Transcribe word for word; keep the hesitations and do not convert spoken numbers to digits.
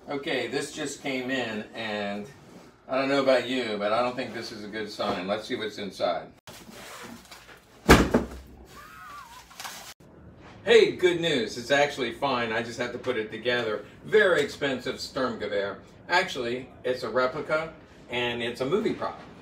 Okay, this just came in, and I don't know about you, but I don't think this is a good sign. Let's see what's inside. Hey, good news. It's actually fine. I just have to put it together. Very expensive Sturmgewehr. Actually, it's a replica, and it's a movie prop.